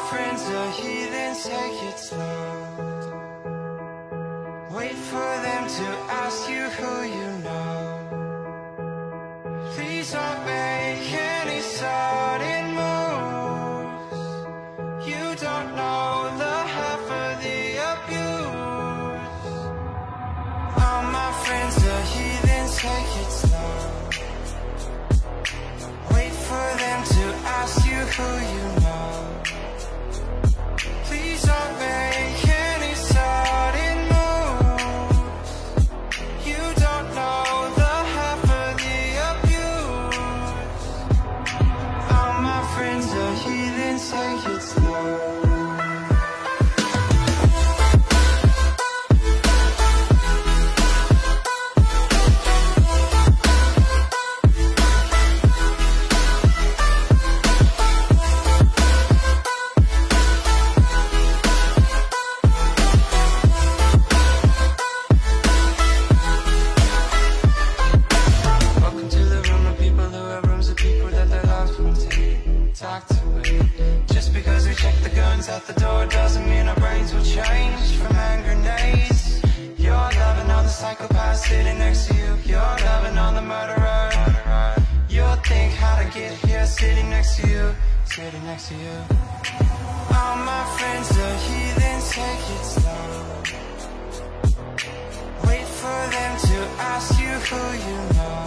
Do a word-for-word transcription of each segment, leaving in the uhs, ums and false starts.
friends are heathens, take it slow. Wait for them to ask you who you know. Please don't make any sudden moves. You don't know the half of the abuse. All my friends are heathens, take it slow. Wait for them to ask you who you know. Please don't make any sudden moves. You don't know the half of the abuse. All my friends are heathens, take it slow. At the door doesn't mean our brains will change from hand grenades. You're loving on the psychopath sitting next to you. You're loving on the murderer. You'll think how to get here sitting next to you, sitting next to you. All my friends are heathens, take it slow. Wait for them to ask you who you know.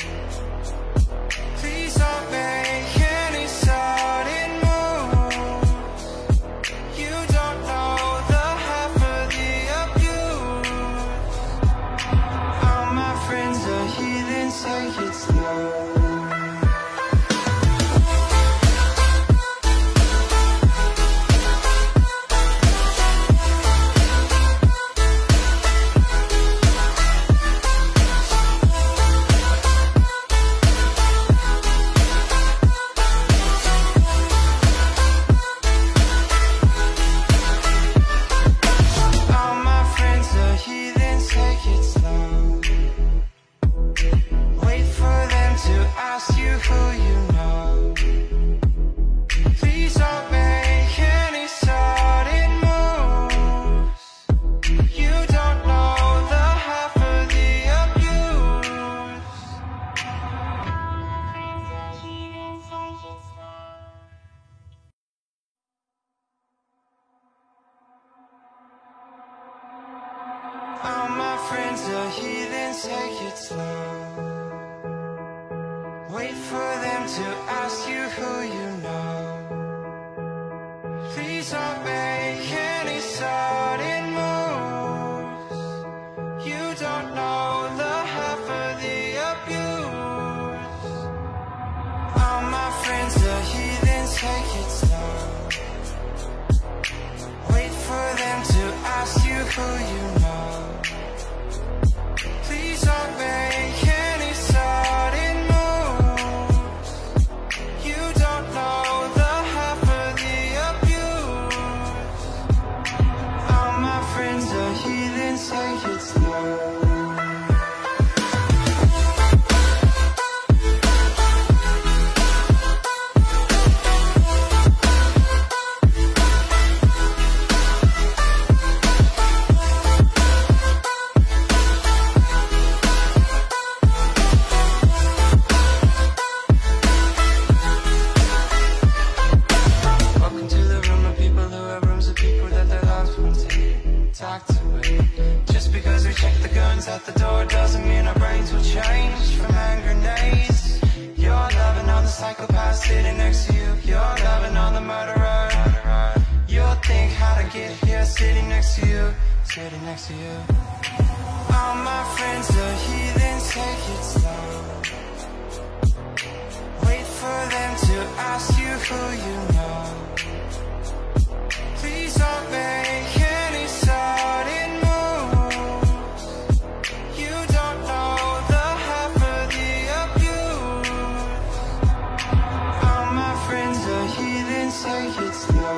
Please don't make any sudden moves. You don't know the half of the abuse. All my friends are heathens, take it slow. All my friends are heathens, take it slow. Wait for them to ask you who you know. Please don't make any sudden moves. You don't know the half of the abuse. All my friends are heathens, take it slow. Wait for them to ask you who you know. Please don't make any sudden moves. You don't know the half of the abuse. All my friends are heathens, take it slow. At the door doesn't mean our brains will change from hand grenades. You're loving on the psychopath sitting next to you. You're loving on the murderer. You'll think how to get here sitting next to you, sitting next to you. All my friends are heathens, take it slow. Wait for them to ask you who you know. Please don't make any sudden moves. You don't know the half of the abuse. All my friends are heathens, take it slow.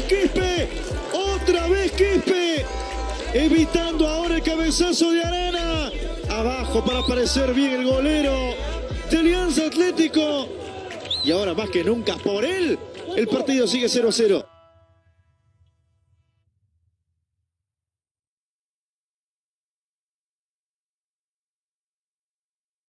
Quispe. Otra vez Quispe. Evitando ahora el cabezazo de Arana. Abajo para aparecer bien el golero de Alianza Atlético. Y ahora más que nunca por él, el partido sigue cero a cero.